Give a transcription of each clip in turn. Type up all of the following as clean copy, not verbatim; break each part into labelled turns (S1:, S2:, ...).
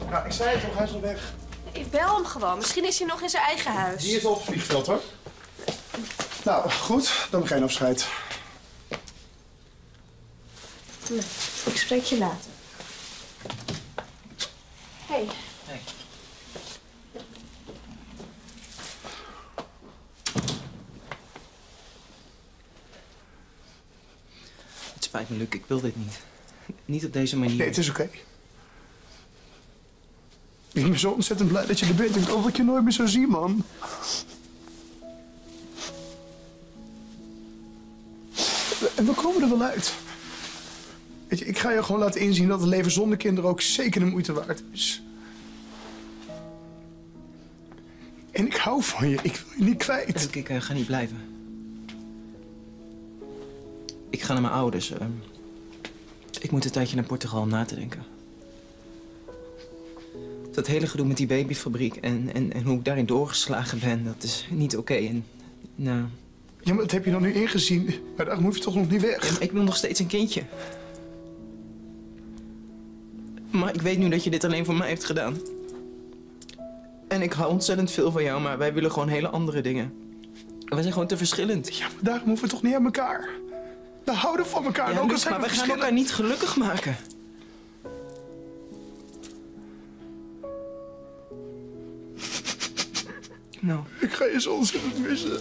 S1: Nou, ik zei het toch, hij is al weg.
S2: Ik bel hem gewoon. Misschien is hij nog in zijn eigen huis.
S1: Die is al op het vliegveld, hoor. Nou, goed. Dan geen afscheid.
S2: Nee, ik spreek je later. Hey.
S3: Hey. Het spijt me, Luc. Ik wil dit niet. Niet op deze manier.
S1: Nee, het is oké. Ik ben zo ontzettend blij dat je er bent. Ik dacht dat ik je nooit meer zou zien, man. En we komen er wel uit. Weet je, ik ga je gewoon laten inzien dat het leven zonder kinderen ook zeker de moeite waard is. En ik hou van je. Ik wil je niet kwijt.
S3: Luc, ik ga niet blijven. Ik ga naar mijn ouders. Ik moet een tijdje naar Portugal om na te denken. Dat hele gedoe met die babyfabriek en hoe ik daarin doorgeslagen ben, dat is niet oké. En nou...
S1: Ja, maar dat heb je dan nu ingezien. Maar daarom hoef je toch nog niet weg?
S3: Ja, maar ik wil nog steeds een kindje. Maar ik weet nu dat je dit alleen voor mij hebt gedaan. En ik hou ontzettend veel van jou, maar wij willen gewoon hele andere dingen. Wij zijn gewoon te verschillend.
S1: Ja, maar daarom hoeven we toch niet aan elkaar? We houden van elkaar.
S3: Ja,
S1: ook
S3: Luc,
S1: al zijn
S3: maar
S1: we
S3: we gaan
S1: verschillend.
S3: elkaar niet gelukkig maken. Nou.
S1: Ik ga je zo ontzettend missen.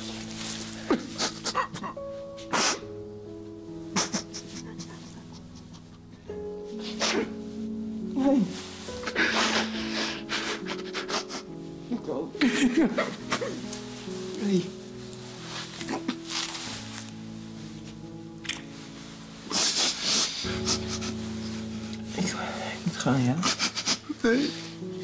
S3: Nee. Ik ook. Nee. Ik moet gaan, ja?
S1: Nee.